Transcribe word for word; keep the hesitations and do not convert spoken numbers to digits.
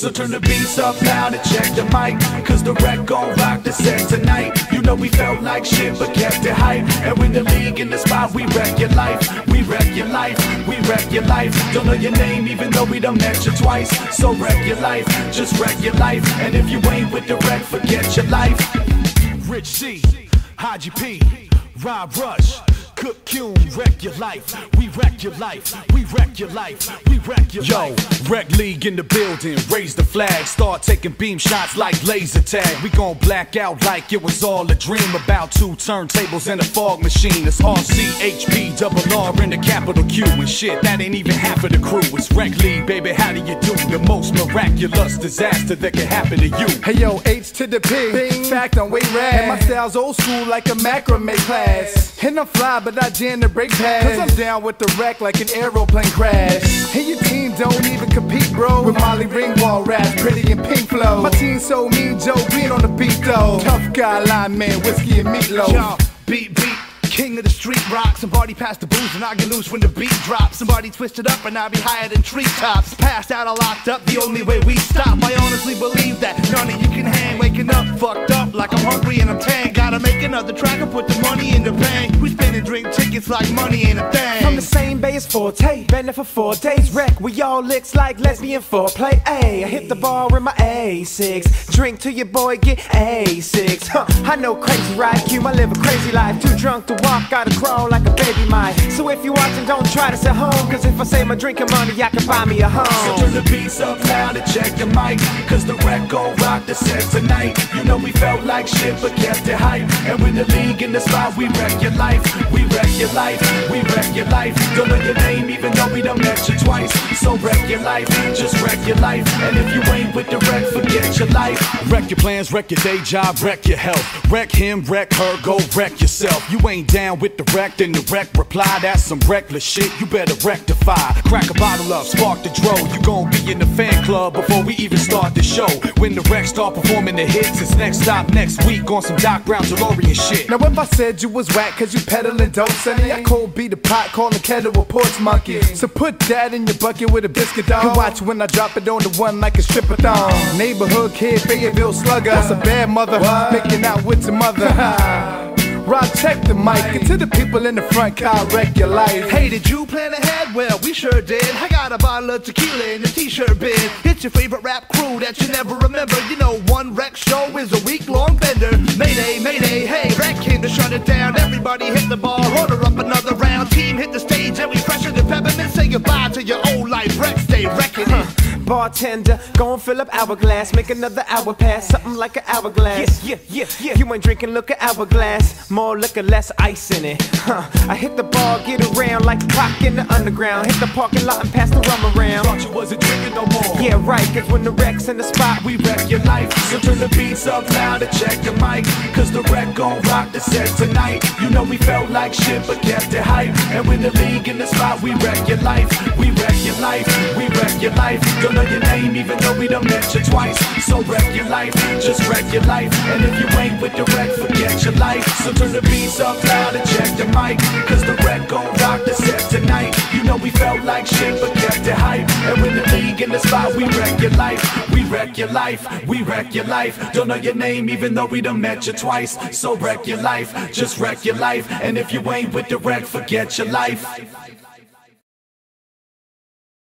So turn the beats up loud and check the mic, cause the wreck gon' rock the set tonight. You know we felt like shit but kept it hype, and when the league in the spot we wreck your life. We wreck your life, we wreck your life. Don't know your name even though we done met you twice. So wreck your life, just wreck your life. And if you ain't with the wreck, forget your life. Rich C, Haji P, Rob Rush, Cook Cume, wreck your life. We wreck your life. We wreck your life. We wreck your Yo, life. Yo, Wreck League in the building. Raise the flag. Start taking beam shots like laser tag. We gon' black out like it was all a dream. About two turntables and a fog machine. It's R C H P double R in the capital Q. And shit, that ain't even half of the crew. It's Wreck League, baby. How do you do the most miraculous disaster that can happen to you? Hey yo, H to the P. Bing. Fact on way rad. And my style's old school like a macrame class. And I'm fly, but I jam the brake pads, cause I'm down with the wreck like an aeroplane crash. And your team don't even compete, bro, with Molly Ringwald raps, pretty and pink flow. My team so mean, Joe Green on the beat though. Tough guy, lineman, whiskey and meatloaf. Yo, beat, beat. King of the street rock. Somebody pass the booze and I get loose when the beat drops. Somebody twist it up and I be higher than treetops. Passed out or locked up, the only way we stop. I honestly believe that none of you can hang. Waking up, fucked up, like I'm hungry and I'm tan. Gotta make another track and put the money in the bank. We spin and drink tickets like money ain't a thing. From the same bay as Forte, been there for four days. Wreck, we all licks like lesbian foreplay. Ayy, I hit the bar in my A six. Drink till your boy get A six. Huh, I know crazy, right? Q, I live a crazy life. Too drunk to walk, gotta crawl like a baby might. So if you watching, don't try to sit home, cause if I say my drinking money, y'all can buy me a home. So turn the beats up loud and check the mic, cause the wreck gon' rock the set tonight. You know we felt like shit but kept it hype, and when the league in the spot we wreck your life. We wreck your life, we wreck your life. Don't know your name even though we done met you twice. So wreck your life, just wreck your life. And if you ain't with the wreck, forget your life. Wreck your plans, wreck your day job, wreck your health. Wreck him, wreck her, go wreck yourself. You ain't down with the wreck, then the wreck reply. That's some reckless shit, you better rectify. Crack a bottle up, spark the dro. You gon' be in the fan club before we even start the show. When the wreck start performing the hits, it's next stop next week on some Doc Brown DeLorean shit. Now if I said you was whack cause you peddling dope, sonny, I cold beat the pot, call the kettle a porch monkey. So put that in your bucket with a biscuit dog, and watch when I drop it on the one like a stripper thong. Neighborhood kid, Fayetteville slugger. That's a bad mother, what? Making out with your mother. Rob, check the mic, and to the people in the front car, wreck your life. Hey, did you plan ahead? Well, we sure did. I got a bottle of tequila in the t-shirt bin. It's your favorite rap crew that you never remember. You know, one wreck show is a week-long bender. Mayday, mayday, hey, wreck came to shut it down. Everybody hit the bar, order up another round. Team hit the stage and we fresher than peppermint. Say goodbye to your old life, wreck, stay wrecking it. Bartender, go and fill up hourglass, make another hour pass, something like an hourglass. Yeah, yeah, yeah, yeah. You ain't drinking, look at hourglass, more liquor, less ice in it. Huh. I hit the bar, get around like a clock in the underground. Hit the parking lot and pass the rum around. Thought you wasn't drinking no more. Yeah, right, cause when the wreck's in the spot, we wreck your life. So turn the beats up loud and check the mic, cause the wreck gon' rock the set tonight. You know we felt like shit but kept it hype, and when the league in the spot we wreck your life. We wreck your life, we wreck your life. Don't know your name even though we done met you twice. So wreck your life, just wreck your life. And if you ain't with the wreck, forget your life. So turn the beats up loud and check the mic, cause the wreck gon' rock the set tonight. You know we felt like shit but kept it hype, and when the league in the spot we wreck your life. We wreck your life, we wreck your life. Don't know your name even though we done met you twice. So wreck your life, just wreck your life. And if you ain't with the wreck, forget your life.